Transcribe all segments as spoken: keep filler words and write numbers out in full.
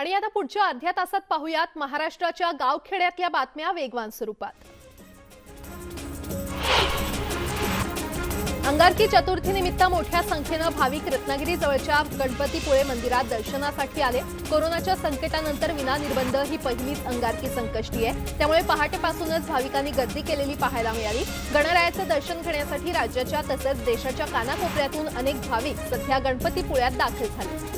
आणि आता पुढच्या अर्ध्या तासात पाहूयात महाराष्ट्राच्या गावखेड्यातल्या बातम्या वेगवान स्वरूपात। अंगारकी चतुर्थी निमित्त मोठ्या संख्येने भाविक रत्नागिरी जवळच्या गणपतीपुळे मंदिरात दर्शनासाठी आले। कोरोनाच्या संकटानंतर विना निर्बंध ही पहिलीच अंगारकी संकष्टी आहे, त्यामुळे पहाटेपासूनच भाविकांनी गर्दी केलेली पाहायला मिळाली। गणरायाचं दर्शन घेण्यासाठी राज्याच्या तसंच देशाच्या कानाकोपऱ्यातून अनेक भाविक सध्या गणपतीपुळ्यात दाखल झाले।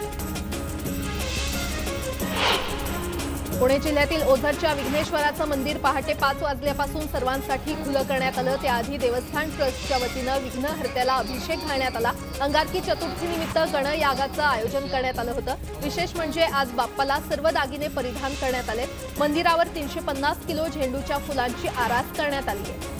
पुणे जिल्ह्यातील ओझरच्या विघ्नेश्वराचं मंदिर पहाटे पाच वाजल्यापासून सर्वांसाठी खुलं करण्यात आलं। त्याआधी देवस्थान ट्रस्टच्या वतीनं विघ्नहर्त्याला अभिषेक घालण्यात आला। अंगारकी चतुर्थी निमित्त गणयागाचं आयोजन करण्यात आलं होतं। विशेष म्हणजे आज बाप्पाला सर्व दागिने परिधान करण्यात आले। मंदिरावर तीनशे पन्नास किलो झेंडूच्या फुलांची आरास करण्यात आली आहे।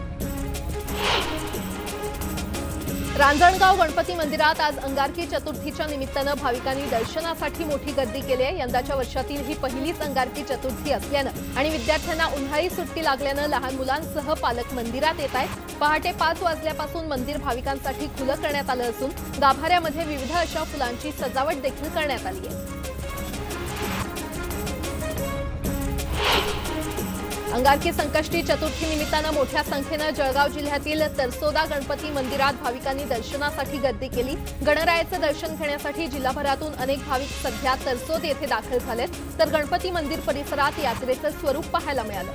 रांजणगाव गणपती मंदिरात आज अंगारकी चतुर्थीच्या निमित्तानं भाविकांनी दर्शनासाठी मोठी गर्दी केली आहे। यंदाच्या वर्षातील ही पहिलीच अंगारकी चतुर्थी असल्यानं आणि विद्यार्थ्यांना उन्हाळी सुट्टी लागल्यानं लहान मुलांसह पालक मंदिरात येत आहेत। पहाटे पाच वाजल्यापासून मंदिर भाविकांसाठी खुलं करण्यात आलं असून गाभाऱ्यामध्ये विविध अशा फुलांची सजावट देखील करण्यात आली आहे। अंगारकी संकष्टी चतुर्थी निमित्तानं मोठ्या संख्येनं जळगाव जिल्ह्यातील तरसोदा गणपती मंदिरात भाविकांनी दर्शनासाठी गर्दी केली। गणरायाचं दर्शन घेण्यासाठी जिल्हाभरातून अनेक भाविक सध्या तरसोद येथे दाखल झालेत, तर गणपती मंदिर परिसरात यात्रेचं स्वरूप पाहायला मिळालं।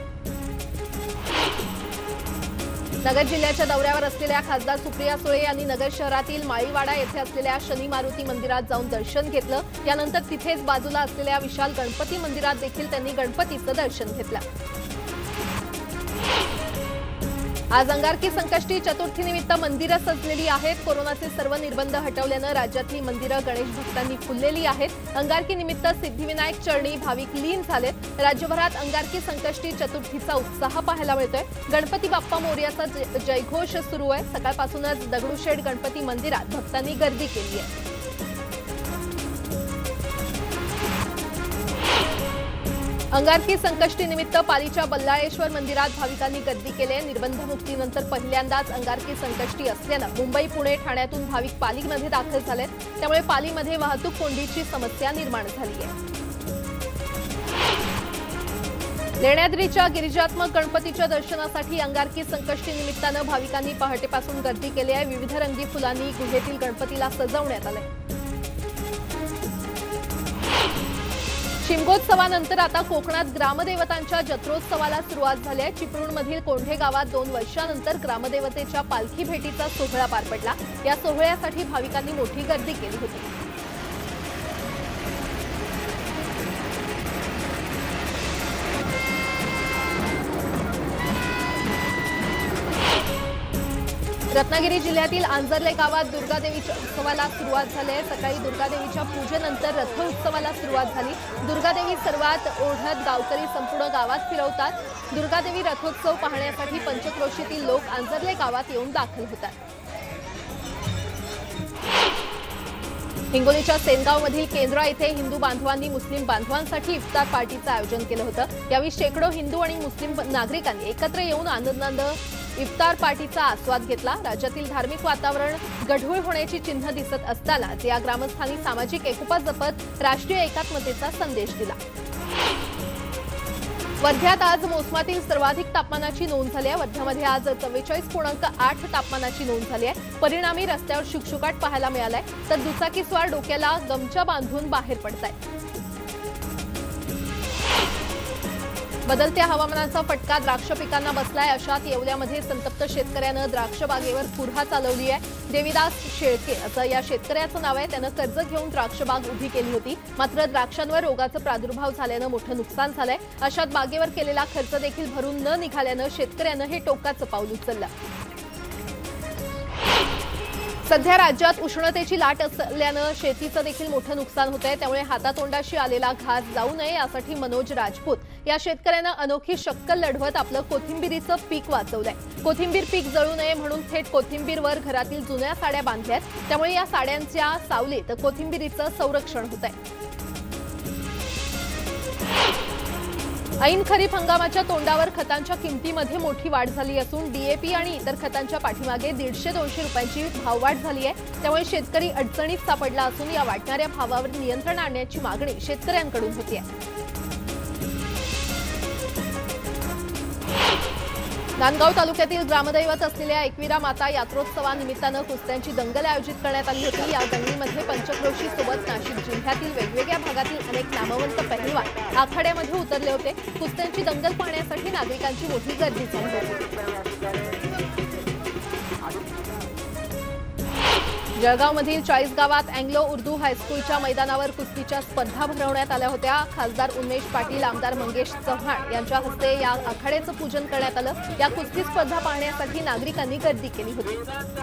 नगर जिल्ह्याच्या दौऱ्यावर असलेल्या खासदार सुप्रिया सुळे यांनी नगर शहरातील माळीवाडा येथे असलेल्या शनी मारुती मंदिरात जाऊन दर्शन घेतलं। यानंतर तिथेच बाजूला असलेल्या विशाल गणपती मंदिरात देखील त्यांनी गणपतीचं दर्शन घेतलं। आज अंगारकी संकष्टी चतुर्थी निमित्त मंदिरं सजलेली आहेत। कोरोनाचे सर्व निर्बंध हटवल्यानं राज्यातली मंदिरं गणेश भक्तांनी फुललेली आहेत। अंगारकी निमित्त सिद्धिविनायक चरणी भाविक लीन झालेत। राज्यभरात अंगारकी संकष्टी चतुर्थीचा उत्साह पाहायला मिळतोय। गणपती बाप्पा मोरयाचा जयघोष सुरू आहे। सकाळपासूनच दगडूशेठ गणपती मंदिरात भक्तांनी गर्दी केली आहे। अंगारकी संकष्टी निमित्त पालीच्या बल्लाळेश्वर मंदिरात भाविकांनी गर्दी केली। निर्बंधमुक्तीनंतर पहिल्यांदाच अंगारकी संकष्टी असल्यानं मुंबई पुणे ठाण्यातून भाविक पालीमध्ये दाखल झालेत, त्यामुळे पालीमध्ये वाहतूक कोंडीची समस्या निर्माण झाली आहे। लेण्याद्रीच्या गिरिजात्मक गणपतीच्या दर्शनासाठी अंगारकी संकष्टी निमित्तानं भाविकांनी पहाटेपासून गर्दी केली आहे। विविध रंगी फुलांनी गुहेतील गणपतीला सजवण्यात आले। शिमगोत्सवानंतर आता कोकणात ग्रामदेवतांच्या जत्रोत्सवाला सुरुवात झाली आहे। चिपळूणमधील कोंढे गावात दोन वर्षांनंतर ग्रामदेवतेच्या पालखी भेटीचा सोहळा पार पडला। या सोहळ्यासाठी भाविकांनी मोठी गर्दी केली होती। रत्नागिरी जिल्ह्यातील आंजर्ले गावात दुर्गादेवीच्या उत्सवाला सुरुवात झाली आहे। सकाळी दुर्गादेवीच्या पूजेनंतर रथ उत्सवाला सुरुवात झाली। दुर्गादेवी सर्वात ओढत गावकरी संपूर्ण गावात फिरवतात। दुर्गादेवी रथोत्सव पाहण्यासाठी पंचक्रोशीतील लोक आंजर्ले गावात येऊन दाखल होतात। हिंगोलीच्या सेनगावमधील केंद्रा येथे हिंदू बांधवांनी मुस्लिम बांधवांसाठी इफ्तार पार्टीचं आयोजन केलं होतं। यावेळी शेकडो हिंदू आणि मुस्लिम नागरिकांनी एकत्र येऊन आनंदानं इफ्तार पार्टीचा आस्वाद घेतला। राज्यातील धार्मिक वातावरण गढूळ होण्याची चिन्ह दिसत असतानाच या ग्रामस्थांनी सामाजिक एकोपा जपत राष्ट्रीय एकात्मतेचा संदेश दिला। वर्ध्यात आज मोसमातील सर्वाधिक तापमानाची नोंद झाली आहे। वर्ध्यामध्ये आज चव्वेचाळीस पूर्णांक आठ तापमानाची नोंद झाली आहे। परिणामी रस्त्यावर शुकशुकाट पाहायला मिळालाय, तर दुचाकीस्वार डोक्याला गमछा बांधून बाहेर पडतायत। बदलत्या हवामानाचा फटका द्राक्ष पिकांना बसलाय। अशात येवल्यामध्ये संतप्त शेतकऱ्यानं द्राक्ष बागेवर पुरहा चालवली आहे। देवीदास शेळके असं या शेतकऱ्याचं नाव आहे। त्यानं कर्ज घेऊन द्राक्ष बाग उभी केली होती, मात्र द्राक्षांवर रोगाचा प्रादुर्भाव झाल्यानं मोठं नुकसान झालंय। अशात बागेवर केलेला खर्च देखील भरून न निघाल्यानं शेतकऱ्यानं हे टोकाचं पाऊल उचललं। सध्या राज्यात उष्णतेची लाट असल्यानं शेतीचं देखील मोठं नुकसान होत आहे, त्यामुळे हातातोंडाशी आलेला घास जाऊ नये यासाठी मनोज राजपूत या शेतकऱ्यानं अनोखी शक्कल लढवत आपलं कोथिंबिरीचं पीक वाचवलंय। कोथिंबीर पीक जळू नये म्हणून थेट कोथिंबीरवर घरातील जुन्या साड्या बांधल्यात, त्यामुळे या साड्यांच्या सावलीत कोथिंबिरीचं संरक्षण होत आहे। ऐन खरीप हंगामाच्या तोंडावर खतांच्या किमतीमध्ये मोठी वाढ झाली असून डीएपी आणि इतर खतांच्या पाठीमागे दीडशे दोनशे रुपयांची भाववाढ झाली आहे। त्यामुळे शेतकरी अडचणीत सापडला असून या वाढणाऱ्या भावावर नियंत्रण आणण्याची मागणी शेतकऱ्यांकडून होती आहे। नांदगाव तालुक्यातील ग्रामदैवत असलेल्या एकविरा माता यात्रोत्सवानिमित्तानं कुस्त्यांची दंगल आयोजित करण्यात आली होती। या दंगलीमध्ये पंचक्रोशी सोबत नाशिक जिल्ह्यातील वेगवेगळ्या भागातील अनेक नामवंत पहलवान आखाड्यामध्ये उतरले होते। कुस्त्यांची दंगल पाहण्यासाठी नागरिकांची मोठी गर्दी झाली होती। जळगावमधील चाळीस गावात अँग्लो उर्दू हायस्कूलच्या मैदानावर कुस्तीच्या स्पर्धा भरवण्यात आल्या होत्या। खासदार उन्मेष पाटील, आमदार मंगेश चव्हाण यांच्या हस्ते या आखाड्याचं पूजन करण्यात आलं। या कुस्ती स्पर्धा पाहण्यासाठी नागरिकांनी गर्दी केली होती।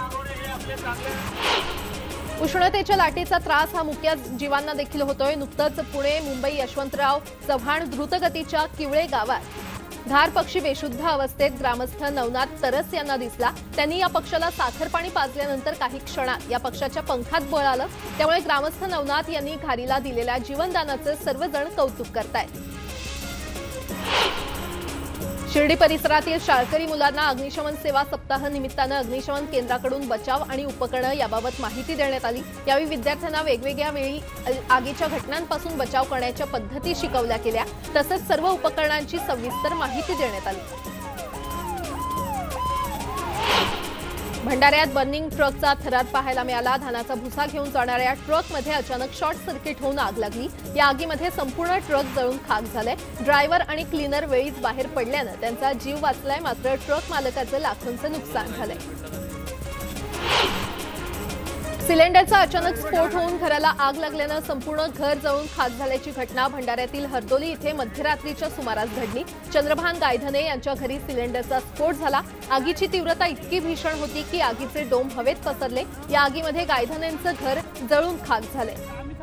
उष्णतेच्या लाटेचा त्रास हा मुक्या जीवांना देखील होतोय। नुकतंच पुणे मुंबई यशवंतराव चव्हाण द्रुतगतीच्या किवळे गावात धार पक्षी बेशुद्ध अवस्थेत ग्रामस्थ नवनाथ तरस यांना दिसला। त्यांनी या पक्षाला साखर पाणी पाजल्यानंतर काही क्षणात या पक्षाच्या पंखात बळ आलं। त्यामुळे ग्रामस्थ नवनाथ यांनी घारीला दिलेल्या जीवनदानाचे सर्वजण कौतुक करतायत। शिर्डी परिसरातील शाळकरी मुलांना अग्निशमन सेवा सप्ताह निमित्तानं अग्निशमन केंद्राकडून बचाव आणि उपकरणं याबाबत माहिती देण्यात आली। यावेळी विद्यार्थ्यांना वेगवेगळ्या वेळी आगीच्या घटनांपासून बचाव करण्याच्या पद्धती शिकवल्या गेल्या। तसंच सर्व उपकरणांची सविस्तर माहिती देण्यात आली। भंडाऱ्यात बर्निंग ट्रकचा थरार पाहायला मिळाला। धानाचा भुसा घेऊन जाणाऱ्या ट्रकमध्ये अचानक शॉर्ट सर्किट होऊन आग लागली। या आगीमध्ये संपूर्ण ट्रक जळून खाक झाले। ड्रायव्हर आणि क्लीनर वेळीच बाहेर पडल्यानं त्यांचा जीव वाचलाय, मात्र ट्रक मालकाचं लाखोंचं नुकसान झालंय। सिलेंडरचा अचानक स्फोट होऊन घराला आग लागल्यानं संपूर्ण घर जळून खाक झाल्याची घटना भंडाऱ्यातील हरदोली इथे मध्यरात्रीच्या सुमारास घडली। चंद्रभान गायधने यांच्या घरी सिलेंडरचा स्फोट झाला। आगीची तीव्रता इतकी भीषण होती की आगीचे डोम हवेत पसरले। या आगीमध्ये गायधनेंचं घर जळून खाक झाले।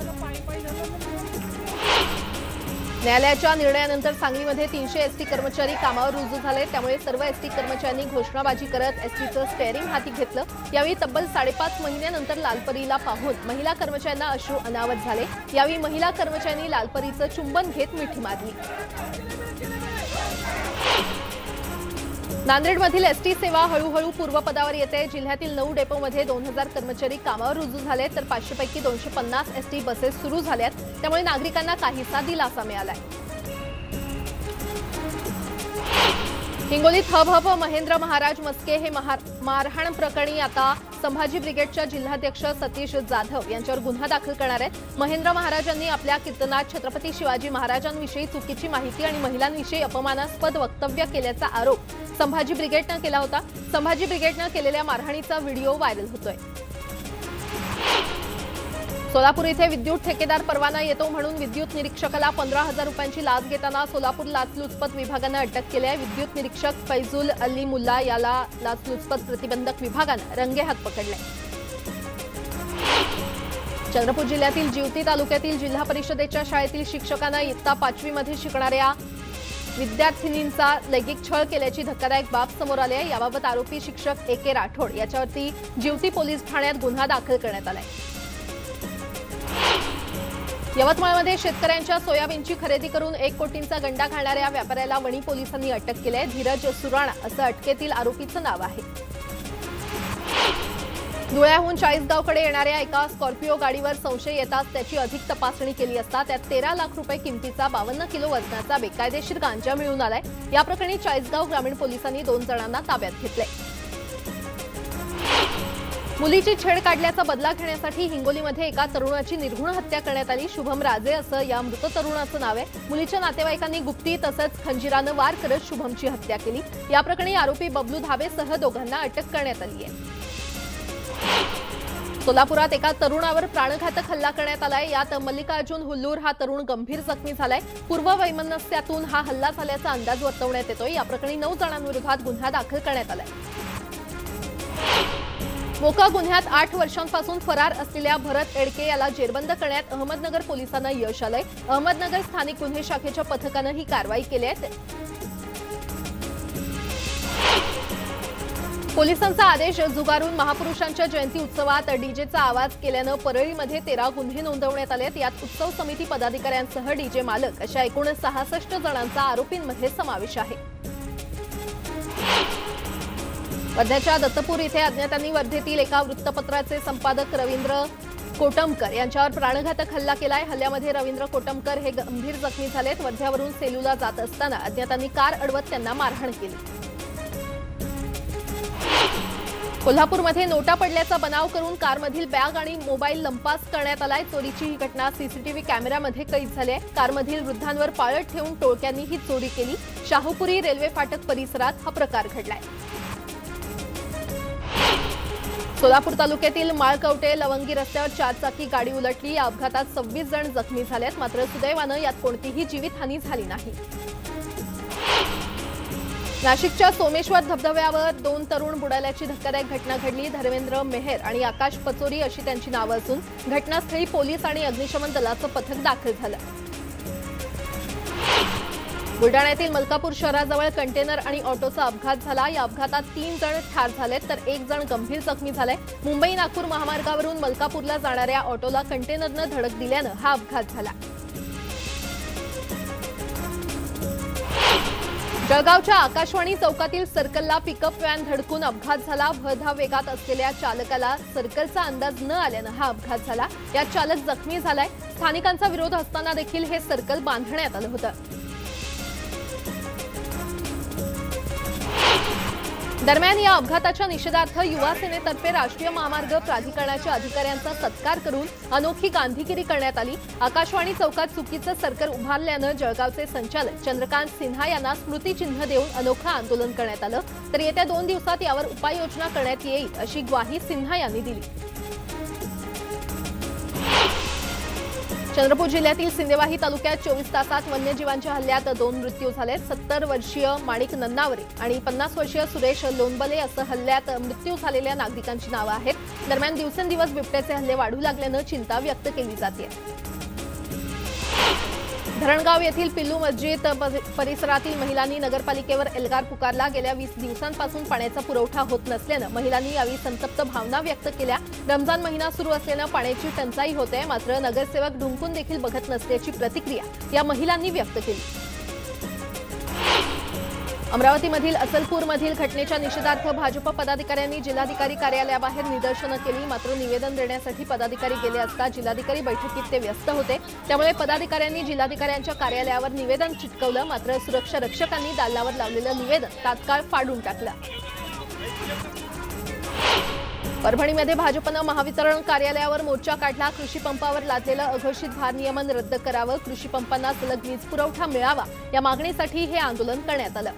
न्यायालयाच्या निर्णयानंतर सांगलीमध्ये तीनशे एसटी कर्मचारी कामावर रुजू झाले। त्यामुळे सर्व एसटी कर्मचाऱ्यांनी घोषणाबाजी करत एसटीचं स्टेअरिंग हाती घेतलं। यावेळी तब्बल साडेपाच महिन्यानंतर लालपरीला पाहून महिला कर्मचाऱ्यांना अश्रू अनावत झाले। यावेळी महिला कर्मचाऱ्यांनी लालपरीचं चुंबन घेत मिठी मारली। नांदेडमधील एसटी सेवा हळूहळू पूर्वपदावर येते। जिल्ह्यातील नऊ डेपोमध्ये दोन हजार कर्मचारी कामावर रुजू झाले, तर पाचशे पैकी दोनशे पन्नास एसटी बसेस सुरू झाल्यात। त्यामुळे नागरिकांना काहीसा दिलासा मिळालाय। हिंगोलीत हब महेंद्र महाराज मस्के हे मारहाण प्रकरणी आता संभाजी ब्रिगेडच्या जिल्हाध्यक्ष सतीश जाधव यांच्यावर गुन्हा दाखल करणार आहेत। महेंद्र महाराजांनी आपल्या कीर्तनात छत्रपती शिवाजी महाराजांविषयी चुकीची माहिती आणि महिलांविषयी अपमानास्पद वक्तव्य केल्याचा आरोप संभाजी ब्रिगेडनं केला होता। संभाजी ब्रिगेडनं केलेल्या मारहाणीचा व्हिडिओ व्हायरल होतोय। सोलापूर इथे विद्युत ठेकेदार परवाना येतो म्हणून विद्युत निरीक्षकाला पंधरा हजार रुपयांची लाच घेताना सोलापूर लाचलुचपत विभागानं अटक केली आहे। विद्युत निरीक्षक फैजुल अली मुल्ला याला लाचलुचपत प्रतिबंधक विभागानं रंगेहात पकडलंय। चंद्रपूर जिल्ह्यातील जिवती तालुक्यातील जिल्हा परिषदेच्या शाळेतील शिक्षकांना इयत्ता पाचवीमध्ये शिकणाऱ्या विद्यार्थिनींचा लैंगिक छळ केल्याची धक्कादायक बाब समोर आली आहे। याबाबत आरोपी शिक्षक ए के राठोड याच्यावरती जिवती पोलीस ठाण्यात गुन्हा दाखल करण्यात आलाय। यवतमाळमध्ये शेतकऱ्यांच्या सोयाबीनची खरेदी करून एक कोटींचा गंडा घालणाऱ्या व्यापाऱ्याला वणी पोलिसांनी अटक केली आहे। धीरज सुराणा असं अटकेतील आरोपीचं नाव आहे। धुळ्याहून चाळीसगावकडे येणाऱ्या एका स्कॉर्पिओ गाडीवर संशय येताच त्याची अधिक तपासणी केली असता त्यात तेरा लाख रुपये किमतीचा बावन्न किलो वजनाचा बेकायदेशीर गांजा मिळून आलाय। या प्रकरणी चाळीसगाव ग्रामीण पोलिसांनी दोन जणांना ताब्यात घेतले। मुलीची छेड काढल्याचा बदला घेण्यासाठी हिंगोलीमध्ये एका तरुणाची निर्घृण हत्या करण्यात आली। शुभम राजे असं या मृत तरुणाचं नाव आहे। मुलीच्या नातेवाईकांनी गुप्ती तसंच खंजिरानं वार करत शुभमची हत्या केली। या प्रकरणी आरोपी बबलू धाबेसह दोघांना अटक करण्यात आली आहे। सोलापुरात एका तरुणावर प्राणघातक हल्ला करण्यात आलाय। यात मल्लिकार्जुन हुल्लूर हा तरुण गंभीर जखमी झालाय। पूर्व वैमनस्यातून हा हल्ला झाल्याचा अंदाज वर्तवण्यात येतोय। या प्रकरणी नऊ जणांविरोधात गुन्हा दाखल करण्यात आलाय। मोका गुन्ह्यात आठ वर्षांपासून फरार असलेल्या भरत एडके याला जेरबंद करण्यात अहमदनगर पोलिसांना यश आलंय। अहमदनगर स्थानिक गुन्हे शाखेच्या पथकानं ही कारवाई केली आहे। पोलिसांचा आदेश झुगारून महापुरुषांच्या जयंती उत्सवात डीजेचा आवाज केल्यानं परळीमध्ये तेरा गुन्हे नोंदवण्यात आलेत। यात उत्सव समिती पदाधिकाऱ्यांसह डीजे मालक अशा एकूण सहासष्ट जणांचा आरोपींमध्ये समावेश आहे। वर्ध्याच्या दत्तपूर इथे अज्ञातांनी वर्धेतील एका वृत्तपत्राचे संपादक रवींद्र कोटमकर यांच्यावर प्राणघातक हल्ला केलाय। हल्ल्यामध्ये रवींद्र कोटमकर हे गंभीर जखमी झालेत। वर्ध्यावरून सेलूला जात असताना अज्ञातांनी कार अडवत त्यांना मारहाण केली। कोल्हापूरमध्ये नोटा पडल्याचा बनाव करून कारमधील बॅग आणि मोबाईल लंपास करण्यात आलाय। चोरीची ही घटना सीसीटीव्ही कॅमेऱ्यामध्ये कैद झाली आहे। कारमधील वृद्धांवर पाळत ठेवून टोळक्यांनी ही चोरी केली। शाहूपुरी रेल्वे फाटक परिसरात हा प्रकार घडलाय। सोलापूर तालुक्यातील माळकवटे लवंगी रस्त्यावर चारचाकी गाडी उलटली। या अपघातात सव्वीस जण जखमी झालेत, मात्र सुदैवानं यात कोणतीही जीवितहानी झाली नाही। नाशिकच्या सोमेश्वर धबधब्यावर दोन तरुण बुडाल्याची धक्कादायक घटना घडली। धर्मेंद्र मेहर आणि आकाश पचोरी अशी त्यांची नावं असून घटनास्थळी पोलीस आणि अग्निशमन दलाचं पथक दाखल झालं। बुलडाण्यातील मलकापूर शहराजवळ कंटेनर आणि ऑटोचा अपघात झाला। या अपघातात तीन जण ठार झालेत तर एक जण गंभीर जखमी झालाय। मुंबई नागपूर महामार्गावरून मलकापूरला जाणाऱ्या ऑटोला कंटेनरनं धडक दिल्यानं हा अपघात झाला। जळगावच्या आकाशवाणी चौकातील सर्कलला पिकअप व्हॅन धडकून अपघात झाला। भरधाव वेगात असलेल्या चालकाला सर्कलचा अंदाज न आल्यानं हा अपघात झाला। यात चालक जखमी झालाय। स्थानिकांचा विरोध असताना देखील हे सर्कल बांधण्यात आलं होतं। दरम्यान या अपघाताच्या निषेधार्थ युवा सेनेतर्फे राष्ट्रीय महामार्ग प्राधिकरणाच्या अधिकाऱ्यांचा सत्कार करून अनोखी गांधीगिरी करण्यात आली। आकाशवाणी चौकात चुकीचं सर्कल उभारल्यानं जळगावचे संचालक चंद्रकांत सिन्हा यांना स्मृतिचिन्ह देऊन अनोखं आंदोलन करण्यात आलं। तर येत्या दोन दिवसात यावर उपाययोजना करण्यात येईल अशी ग्वाही सिन्हा यांनी दिली। चंद्रपूर जिल्ह्यातील सिंदेवाही तालुक्यात चोवीस तासात वन्यजीवांच्या हल्ल्यात दोन मृत्यू झाले। सत्तर वर्षीय माणिक नन्नावरे आणि पन्नास वर्षीय सुरेश लोणबले असं हल्ल्यात मृत्यू झालेल्या नागरिकांची नावं आहेत। दरम्यान दिवसेंदिवस बिबट्याचे हल्ले वाढू लागल्यानं चिंता व्यक्त केली जाते। धरणगाव येथील पिल्लू मस्जिद परिसरातील महिलांनी नगरपालिकेवर एल्गार पुकारला। गेल्या वीस दिवसांपासून पाण्याचा पुरवठा होत नसल्यानं महिलांनी यावेळी संतप्त भावना व्यक्त केल्या। रमजान महिना सुरू असल्यानं पाण्याची टंचाई होते, मात्र नगरसेवक ढुंकून देखील बघत नसल्याची प्रतिक्रिया या महिलांनी व्यक्त केली। अमरावतीमधील असलपूरमधील घटनेच्या निषेधार्थ भाजप पदाधिकाऱ्यांनी जिल्हाधिकारी कार्यालयाबाहेर निदर्शनं केली। मात्र निवेदन देण्यासाठी पदाधिकारी गेले असता जिल्हाधिकारी बैठकीत ते व्यस्त होते, त्यामुळे पदाधिकाऱ्यांनी जिल्हाधिकाऱ्यांच्या कार्यालयावर निवेदन चिटकवलं। मात्र सुरक्षा रक्षकांनी दालनावर लावलेलं निवेदन तात्काळ फाडून टाकलं। परभणीमध्ये भाजपनं महावितरण कार्यालयावर मोर्चा काढला। कृषी पंपावर लादलेलं अघोषित भारनियमन रद्द करावं, कृषी पंपांना सलग वीज पुरवठा मिळावा या मागणीसाठी हे आंदोलन करण्यात आलं।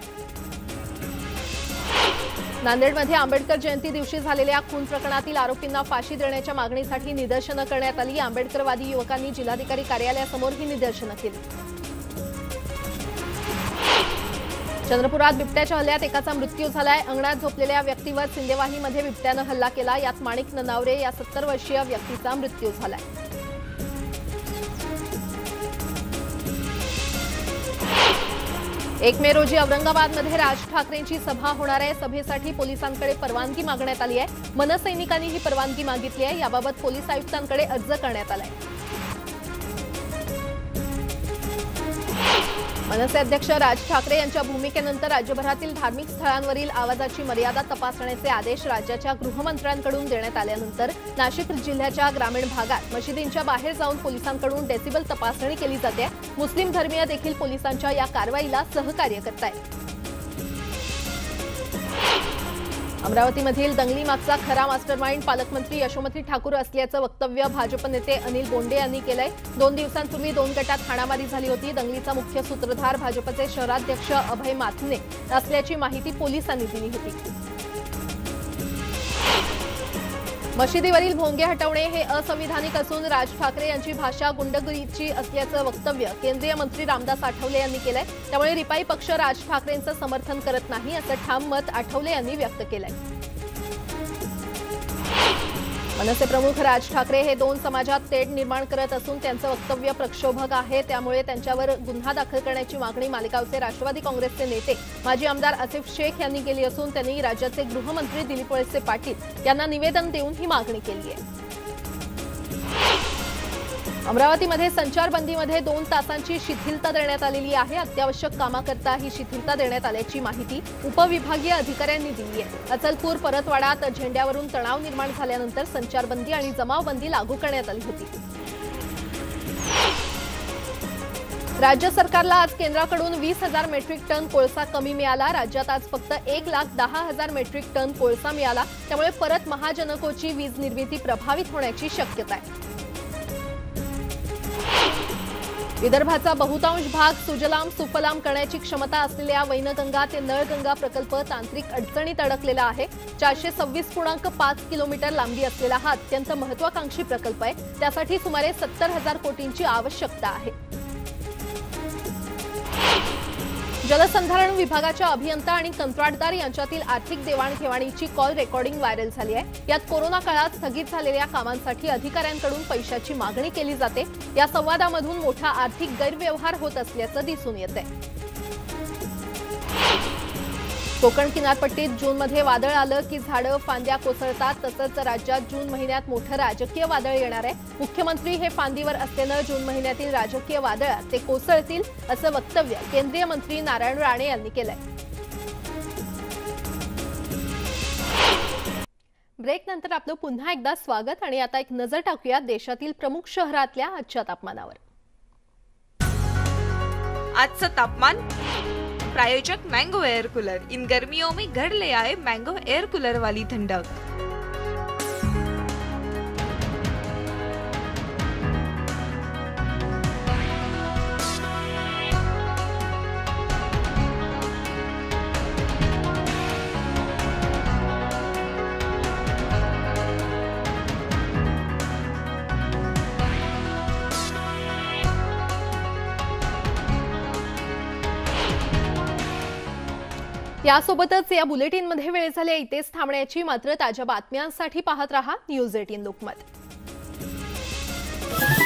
नांदेडमध्ये आंबेडकर जयंती दिवशी झालेल्या खून प्रकरणातील आरोपींना फाशी देण्याच्या मागणीसाठी निदर्शनं करण्यात आली। आंबेडकरवादी युवकांनी जिल्हाधिकारी कार्यालयासमोर ही निदर्शनं केली। चंद्रपुरात बिबट्याच्या हल्ल्यात एकाचा मृत्यू झालाय। अंगणात झोपलेल्या व्यक्तीवर सिंदेवाहीमध्ये बिबट्यानं हल्ला केला। यात माणिक ननावरे या सत्तर वर्षीय व्यक्तीचा मृत्यू झालाय। एक मे रोजी औरंगाबादमध्ये राज ठाकरेंची सभा होणार आहे। सभेसाठी पोलिसांकडे परवानगी मागण्यात आली आहे। मनसैनिकांनी ही परवानगी मागितली आहे। याबाबत पोलीस आयुक्तांकडे अर्ज करण्यात आलाय। मनसे अध्यक्ष राज ठाकरे यांच्या भूमिकेनंतर राज्यभरातील धार्मिक स्थळांवरील आवाजाची मर्यादा तपासण्याचे आदेश राज्याच्या गृहमंत्र्यांकडून देण्यात आल्यानंतर नाशिक जिल्ह्याच्या ग्रामीण भागात मशिदींच्या बाहेर जाऊन पोलिसांकडून डेसिबल तपासणी केली जाते। मुस्लिम धर्मीय देखील पोलिसांच्या या कारवाईला सहकार्य करतायत। अमरावतीमधील दंगली मागचा खरा मास्टरमाइंड पालकमंत्री यशोमती ठाकूर असल्याचं वक्तव्य भाजप नेते अनिल बोंडे यांनी केलंय। दोन दिवसांपूर्वी दोन गटात हाणामारी झाली होती। दंगलीचा मुख्य सूत्रधार भाजपचे शहराध्यक्ष अभय माथने असल्याची माहिती पोलिसांनी दिली होती। मशिदीवरील भोंगे हटवणे हे असंविधानिक असून राज ठाकरे यांची भाषा गुंडगिरीची असल्याचं वक्तव्य केंद्रीय मंत्री रामदास आठवले यांनी केलंय। त्यामुळे रिपाई पक्ष राज ठाकरेंचं समर्थन करत नाही असं ठाम मत आठवले यांनी व्यक्त केलंय। मनसे प्रमुख राज ठाकरे हे दोन समाजात तेढ निर्माण करत असून त्यांचं वक्तव्य प्रक्षोभक आहे, त्यामुळे त्यांच्यावर गुन्हा दाखल करण्याची मागणी मालेगावचे राष्ट्रवादी काँग्रेसचे नेते माजी आमदार आसिफ शेख यांनी केली असून त्यांनी राज्याचे गृहमंत्री दिलीप वळसे पाटील यांना निवेदन देऊन ही मागणी केली आहे। अमरावतीमध्ये संचारबंदीमध्ये दोन तासांची शिथिलता देण्यात आलेली आहे। अत्यावश्यक कामाकरता ही शिथिलता देण्यात आल्याची माहिती उपविभागीय अधिकाऱ्यांनी दिली आहे। अचलपूर परतवाडात झेंड्यावरून तणाव निर्माण झाल्यानंतर संचारबंदी आणि जमावबंदी लागू करण्यात आली होती। राज्य सरकारला आज केंद्राकडून वीस हजार मेट्रिक टन कोळसा कमी मिळाला। राज्यात आज फक्त एक लाख दहा हजार मेट्रिक टन कोळसा मिळाला, त्यामुळे परत महाजनकोची वीज निर्मिती प्रभावित होण्याची शक्यता आहे। विदर्भाचा बहुतांश भाग सुजलाम सुफलाम करण्याची क्षमता असलेल्या वैनगंगा ते नळगंगा प्रकल्प तांत्रिक अडचणीत अडकलेला आहे। चारशे सव्वीस पूर्णांक पाच किलोमीटर लांबी असलेला हा अत्यंत महत्वाकांक्षी प्रकल्प आहे। त्यासाठी सुमारे सत्तर हजार कोटींची आवश्यकता आहे। जलसंधारण विभागाच्या अभियंता आणि कंत्राटदार यांच्यातील आर्थिक देवाणघेवाणीची कॉल रेकॉर्डिंग व्हायरल झाली आहे। यात कोरोना काळात स्थगित झालेल्या कामांसाठी अधिकाऱ्यांकडून पैशाची मागणी केली जाते। या संवादामधून मोठा आर्थिक गैरव्यवहार होत असल्याचं दिसून येतंय। कोकण किनारपट्टीत जूनमध्ये वादळ आलं की झाडं फांद्या कोसळतात, तसंच राज्यात जून महिन्यात मोठं राजकीय वादळ येणार आहे। मुख्यमंत्री हे फांदीवर असल्यानं जून महिन्यातील राजकीय वादळात ते कोसळतील असं वक्तव्य केंद्रीय मंत्री नारायण राणे यांनी केलंय। ब्रेक नंतर आपलं पुन्हा एकदा स्वागत आणि आता एक नजर टाकूया देशातील प्रमुख शहरातल्या आजच्या तापमानावर। आजचं तापमान प्रायोजक मैंगो एयर कूलर। इन गर्मियों में घर ले आए मैंगो एयर कूलर वाली ठंडक। यासोबतच या बुलेटिनमध्ये वेळ झाली इथेच थांबण्याची, मात्र ताज्या बातम्यांसाठी पाहत रहा न्यूज अठरा लोकमत।